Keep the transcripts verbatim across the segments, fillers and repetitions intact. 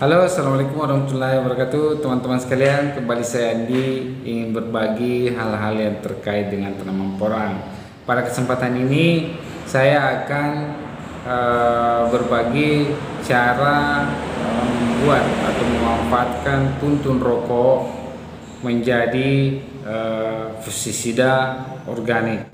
Halo, assalamualaikum warahmatullahi wabarakatuh, teman-teman sekalian. Kembali saya Andi ingin berbagi hal-hal yang terkait dengan tanaman porang. Pada kesempatan ini saya akan uh, berbagi cara membuat atau memanfaatkan tuntun rokok menjadi uh, pestisida organik.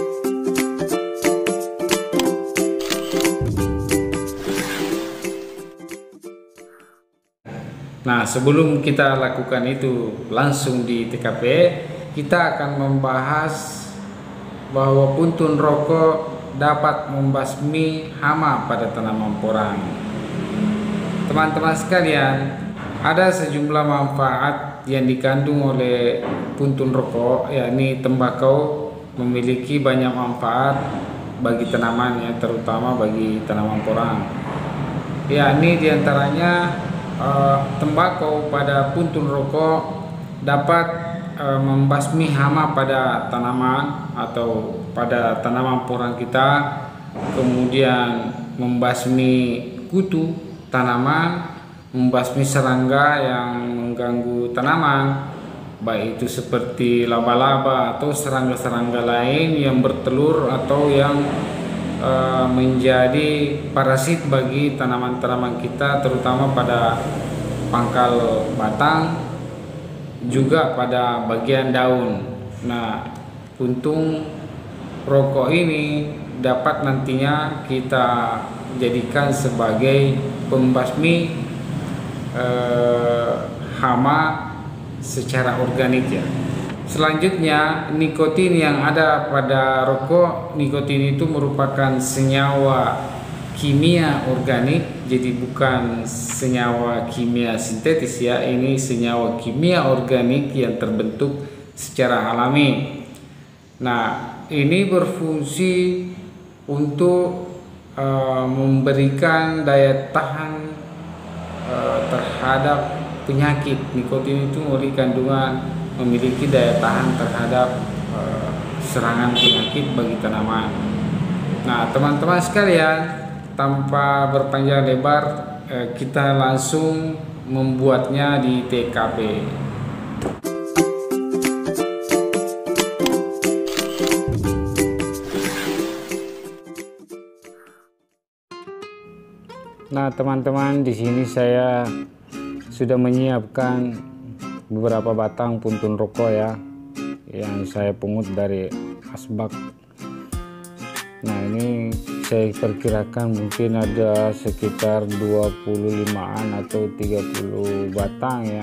Nah, sebelum kita lakukan itu langsung di T K P, kita akan membahas bahwa puntun rokok dapat membasmi hama pada tanaman porang. Teman-teman sekalian, ada sejumlah manfaat yang dikandung oleh puntun rokok, yakni tembakau memiliki banyak manfaat bagi tanaman, ya, terutama bagi tanaman porang. Yakni diantaranya Uh, tembakau pada puntun rokok dapat uh, membasmi hama pada tanaman atau pada tanaman porang kita, kemudian membasmi kutu tanaman, membasmi serangga yang mengganggu tanaman, baik itu seperti laba-laba atau serangga-serangga lain yang bertelur atau yang Uh, menjadi parasit bagi tanaman-tanaman kita, terutama pada pangkal batang, juga pada bagian daun. Nah, puntung rokok ini dapat nantinya kita jadikan sebagai pembasmi uh, hama secara organik, ya. Selanjutnya, nikotin yang ada pada rokok, nikotin itu merupakan senyawa kimia organik, jadi bukan senyawa kimia sintetis, ya. Ini senyawa kimia organik yang terbentuk secara alami. Nah, ini berfungsi untuk uh, memberikan daya tahan uh, terhadap penyakit. Nikotin itu memiliki kandungan memiliki daya tahan terhadap uh, serangan penyakit bagi tanaman. Nah, teman-teman sekalian, tanpa berpanjang lebar, uh, kita langsung membuatnya di T K P. Nah, teman-teman, di sini saya sudah menyiapkan beberapa batang puntun rokok, ya, yang saya pungut dari asbak. Nah, ini saya perkirakan mungkin ada sekitar dua puluh limaan atau tiga puluh batang, ya.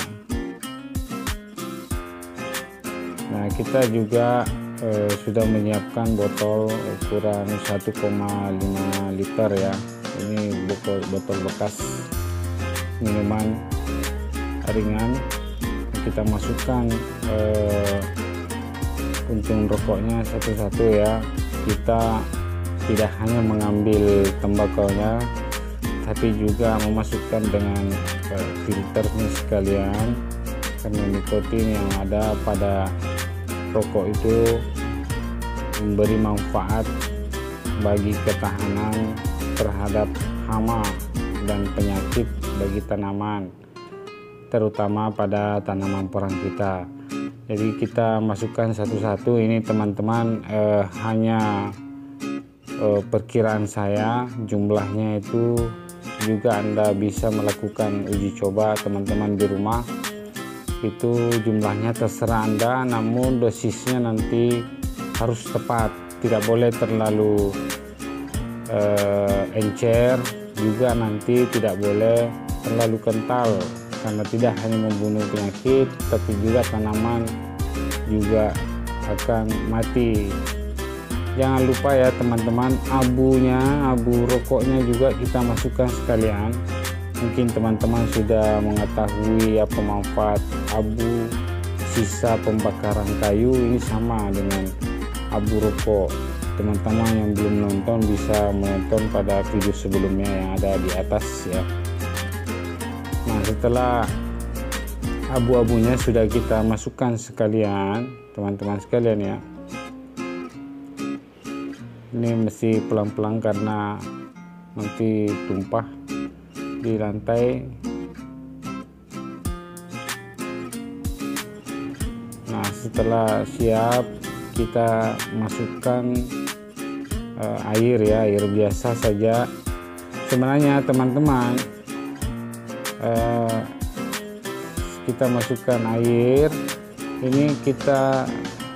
Nah, kita juga eh, sudah menyiapkan botol ukuran satu koma lima liter, ya. Ini botol botol bekas minuman ringan. Kita masukkan eh, puntung rokoknya satu-satu, ya. Kita tidak hanya mengambil tembakaunya, tapi juga memasukkan dengan eh, filternya sekalian, karena nikotin yang ada pada rokok itu memberi manfaat bagi ketahanan terhadap hama dan penyakit bagi tanaman, terutama pada tanaman porang kita. Jadi kita masukkan satu-satu. Ini teman-teman eh, hanya eh, perkiraan saya, jumlahnya itu juga Anda bisa melakukan uji coba teman-teman di rumah. Itu jumlahnya terserah Anda, namun dosisnya nanti harus tepat, tidak boleh terlalu eh, encer, juga nanti tidak boleh terlalu kental, karena tidak hanya membunuh penyakit, tapi juga tanaman juga akan mati. Jangan lupa, ya teman-teman, abunya, abu rokoknya juga kita masukkan sekalian. Mungkin teman-teman sudah mengetahui apa manfaat abu sisa pembakaran kayu. Ini sama dengan abu rokok. Teman-teman yang belum nonton bisa menonton pada video sebelumnya yang ada di atas, ya. Nah, setelah abu-abunya sudah kita masukkan sekalian, teman-teman sekalian, ya. Ini mesti pelan-pelan karena nanti tumpah di lantai. Nah, setelah siap kita masukkan uh, air ya, air biasa saja. Sebenarnya teman-teman, uh, kita masukkan air ini, kita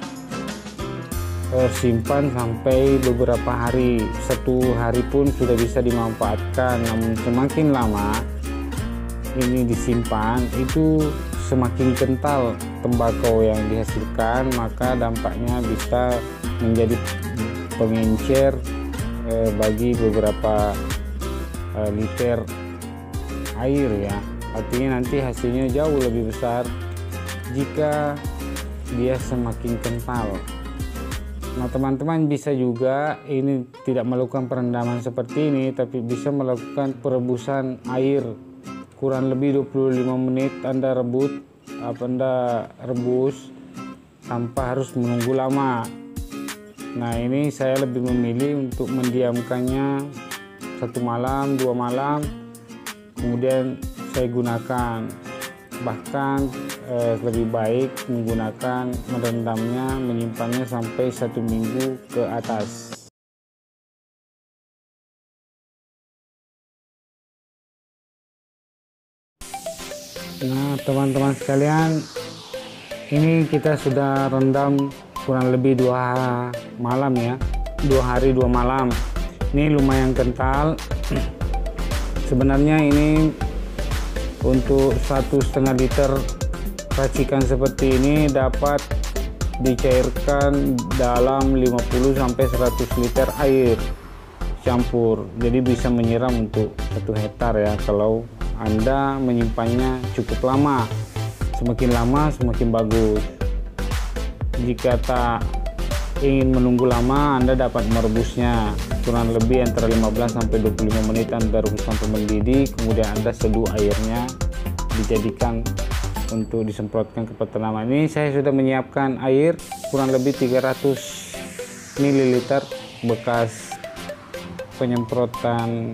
uh, simpan sampai beberapa hari. Satu hari pun sudah bisa dimanfaatkan. Namun semakin lama ini disimpan, itu semakin kental tembakau yang dihasilkan, maka dampaknya bisa menjadi pengencer eh, bagi beberapa eh, liter air ya. Artinya nanti hasilnya jauh lebih besar jika dia semakin kental. Nah, teman-teman bisa juga ini tidak melakukan perendaman seperti ini, tapi bisa melakukan perebusan air kurang lebih dua puluh lima menit. Anda rebut, apa Anda rebus tanpa harus menunggu lama. Nah, ini saya lebih memilih untuk mendiamkannya satu malam, dua malam, kemudian saya gunakan. Bahkan eh, lebih baik menggunakan merendamnya, menyimpannya sampai satu minggu ke atas. Nah, teman-teman sekalian, ini kita sudah rendam kurang lebih dua malam ya, dua hari dua malam. Ini lumayan kental. Sebenarnya ini untuk satu setengah liter racikan seperti ini dapat dicairkan dalam lima puluh sampai seratus liter air campur. Jadi bisa menyiram untuk satu hektar ya, kalau Anda menyimpannya cukup lama. Semakin lama semakin bagus. Jika tak ingin menunggu lama, Anda dapat merebusnya kurang lebih antara lima belas sampai dua puluh lima menit. Anda rebus sampai mendidih, kemudian Anda seduh airnya, dijadikan untuk disemprotkan ke tanaman. Ini saya sudah menyiapkan air kurang lebih tiga ratus mililiter bekas penyemprotan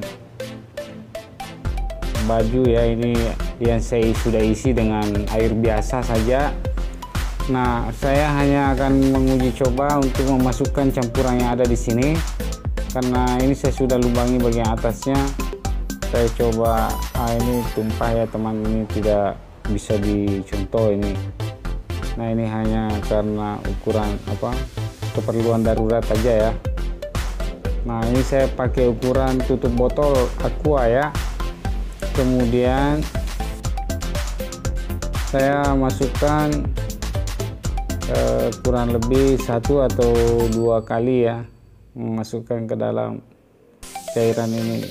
baju ya. Ini yang saya sudah isi dengan air biasa saja. Nah, saya hanya akan menguji coba untuk memasukkan campuran yang ada di sini, karena ini saya sudah lubangi bagian atasnya. Saya coba, ah ini tumpah ya teman, ini tidak bisa dicontoh ini. Nah, ini hanya karena ukuran apa keperluan darurat aja ya. Nah, ini saya pakai ukuran tutup botol aqua ya. Kemudian saya masukkan eh, kurang lebih satu atau dua kali ya, memasukkan ke dalam cairan ini.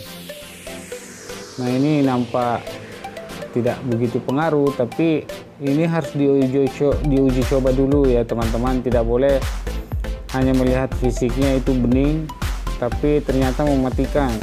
Nah, ini nampak tidak begitu pengaruh, tapi ini harus diuji, diuji coba dulu ya teman-teman. Tidak boleh hanya melihat fisiknya itu bening tapi ternyata mematikan.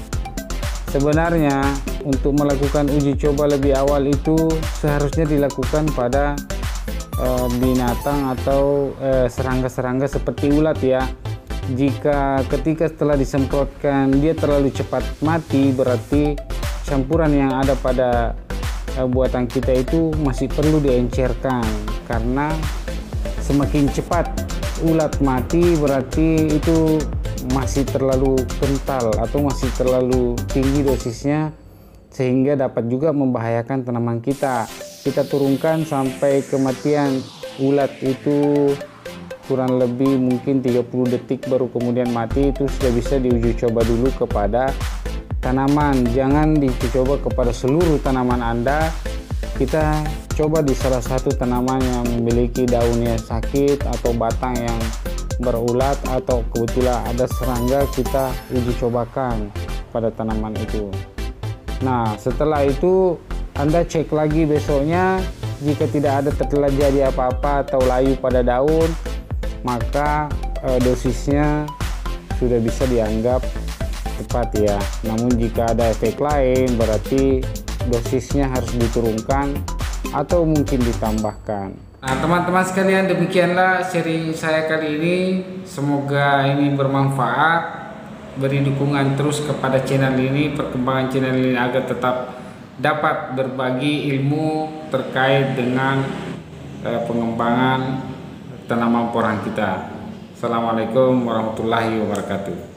Sebenarnya untuk melakukan uji coba lebih awal itu seharusnya dilakukan pada e, binatang atau serangga-serangga seperti ulat ya. Jika ketika setelah disemprotkan dia terlalu cepat mati, berarti campuran yang ada pada e, buatan kita itu masih perlu diencerkan. Karena semakin cepat ulat mati berarti itu masih terlalu kental atau masih terlalu tinggi dosisnya, sehingga dapat juga membahayakan tanaman kita. Kita turunkan sampai kematian ulat itu kurang lebih mungkin tiga puluh detik baru kemudian mati. Itu sudah bisa diuji coba dulu kepada tanaman. Jangan diuji coba kepada seluruh tanaman Anda. Kita coba di salah satu tanaman yang memiliki daunnya sakit atau batang yang berulat atau kebetulan ada serangga, kita uji cobakan pada tanaman itu. Nah, setelah itu Anda cek lagi besoknya. Jika tidak ada terjadi apa-apa atau layu pada daun, maka e, dosisnya sudah bisa dianggap tepat ya. Namun jika ada efek lain, berarti dosisnya harus diturunkan atau mungkin ditambahkan. Nah, teman-teman sekalian, demikianlah sharing saya kali ini. Semoga ini bermanfaat. Beri dukungan terus kepada channel ini, perkembangan channel ini agar tetap dapat berbagi ilmu terkait dengan eh, pengembangan tanaman porang kita. Assalamualaikum warahmatullahi wabarakatuh.